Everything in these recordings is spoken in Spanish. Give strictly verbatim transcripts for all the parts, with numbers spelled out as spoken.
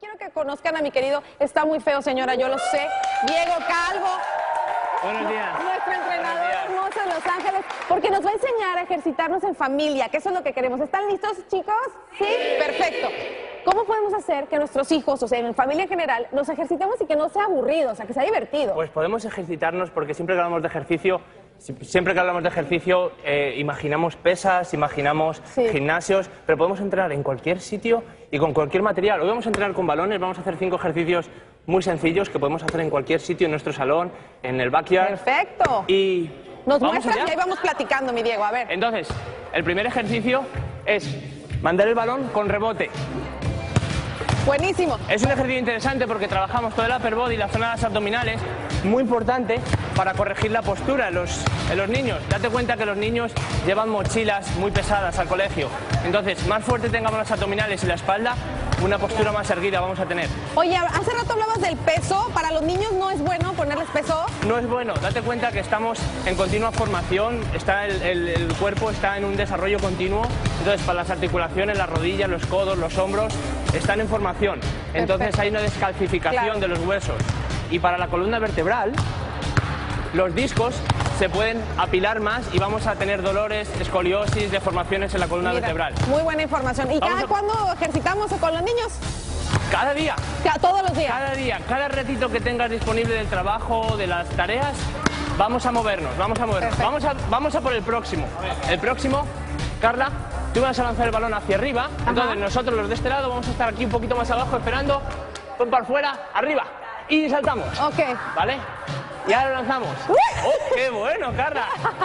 quiero que conozcan a mi querido, está muy feo, señora, yo lo sé, Diego Calvo. Buenos días. Nuestro entrenador hermoso de Los Ángeles, porque nos va a enseñar a ejercitarnos en familia, que eso es lo que queremos. ¿Están listos, chicos? ¿Sí? Perfecto. ¿Cómo podemos hacer que nuestros hijos, o sea, en familia en general, nos ejercitemos y que no sea aburrido, o sea, que sea divertido? Pues podemos ejercitarnos porque siempre que hablamos de ejercicio, siempre que hablamos de ejercicio, eh, imaginamos pesas, imaginamos Sí. gimnasios, pero podemos entrenar en cualquier sitio y con cualquier material. Hoy vamos a entrenar con balones, vamos a hacer cinco ejercicios muy sencillos que podemos hacer en cualquier sitio, en nuestro salón, en el backyard. Perfecto. Y Nos ¿vamos muestras allá? y ahí vamos platicando, mi Diego, a ver. Entonces, el primer ejercicio es mandar el balón con rebote. Buenísimo. Es un ejercicio interesante porque trabajamos todo el upper body y la zona de las abdominales, muy importante para corregir la postura en los, en los niños. Date cuenta que los niños llevan mochilas muy pesadas al colegio. Entonces, más fuerte tengamos las abdominales y la espalda, una postura más erguida vamos a tener. Oye, hace rato hablabas del peso. ¿Para los niños no es bueno ponerles peso? No es bueno, date cuenta que estamos en continua formación, está el, el, el cuerpo está en un desarrollo continuo, entonces para las articulaciones, las rodillas, los codos, los hombros, están en formación. Entonces Perfecto. hay una descalcificación Claro. de los huesos. Y para la columna vertebral, los discos se pueden apilar más y vamos a tener dolores, escoliosis, deformaciones en la columna Mira, vertebral. muy buena información. ¿Y Vamos cada a- cuándo ejercitamos con los niños? Cada día, Ca- Todos los días. cada día, cada ratito que tengas disponible del trabajo, de las tareas, vamos a movernos, vamos a movernos. Perfecto. Vamos a, vamos a por el próximo. El próximo, Carla, tú vas a lanzar el balón hacia arriba, entonces nosotros los de este lado vamos a estar aquí un poquito más abajo esperando, pon para afuera, arriba, y saltamos. Ok. ¿Vale? Y ahora lanzamos. ¡Uy! ¡Oh, qué bueno, Carla!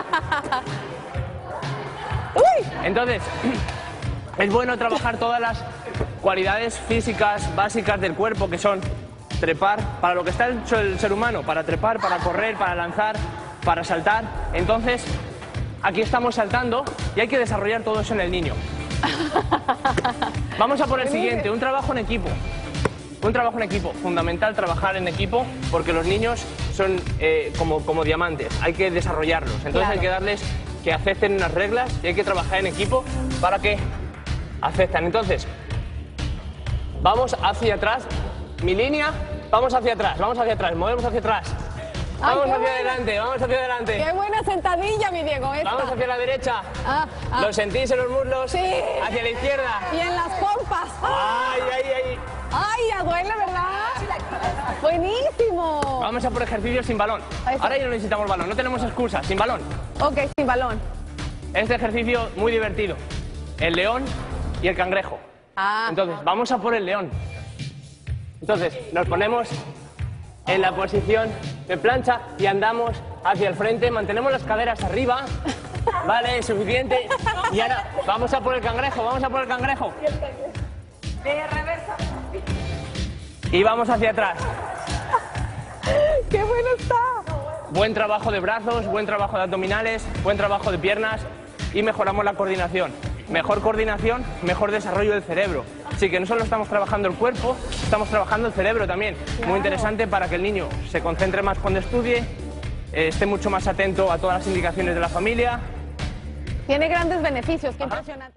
¡Uy! Entonces, es bueno trabajar todas las cualidades físicas básicas del cuerpo, que son trepar, para lo que está hecho el ser humano, para trepar, para correr, para lanzar, para saltar. Entonces, aquí estamos saltando y hay que desarrollar todo eso en el niño. Vamos a por el siguiente, un trabajo en equipo. Un trabajo en equipo, fundamental trabajar en equipo porque los niños son eh, como, como diamantes, hay que desarrollarlos, entonces Claro. hay que darles que acepten unas reglas y hay que trabajar en equipo para que acepten. Entonces, vamos hacia atrás, mi línea, vamos hacia atrás, vamos hacia atrás, movemos hacia atrás, Ay, vamos qué hacia bueno. adelante, vamos hacia adelante, ¡Qué buena sentadilla, mi Diego! esta. vamos hacia la derecha, Ah, ah. ¿lo sentís en los muslos? Sí. Hacia la izquierda. Y en las pompas. Ay, ay, ay. ¡Ay, ya duele, verdad! ¡Buenísimo! Vamos a por ejercicios sin balón. Ahí está. Ahora ya no necesitamos balón, no tenemos excusa, sin balón. Ok, sin balón. Este ejercicio muy divertido. El león y el cangrejo. Ah. Entonces, vamos a por el león. Entonces, nos ponemos en la posición de plancha y andamos hacia el frente, mantenemos las caderas arriba. Vale, suficiente. Y ahora vamos a por el cangrejo, vamos a por el cangrejo. De reversa. Y vamos hacia atrás. ¡Qué bueno está! Buen trabajo de brazos, buen trabajo de abdominales, buen trabajo de piernas y mejoramos la coordinación. Mejor coordinación, mejor desarrollo del cerebro. Así que no solo estamos trabajando el cuerpo, estamos trabajando el cerebro también. Muy interesante para que el niño se concentre más cuando estudie, eh, esté mucho más atento a todas las indicaciones de la familia. Tiene grandes beneficios, qué impresionante.